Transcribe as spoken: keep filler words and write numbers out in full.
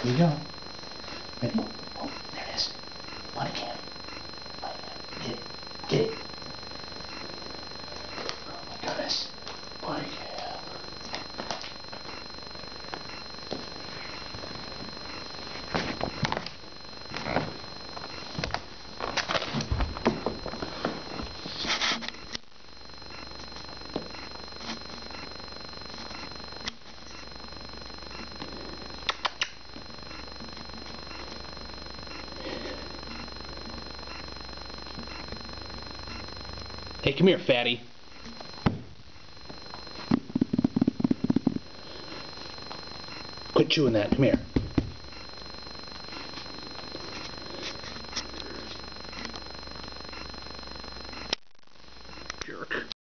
we go. Ready? Oh, there it is. Body cam. Body cam. Get it. Get it. Oh my goodness. Body cam. Hey, come here, fatty. Quit chewing that. Come here. Jerk.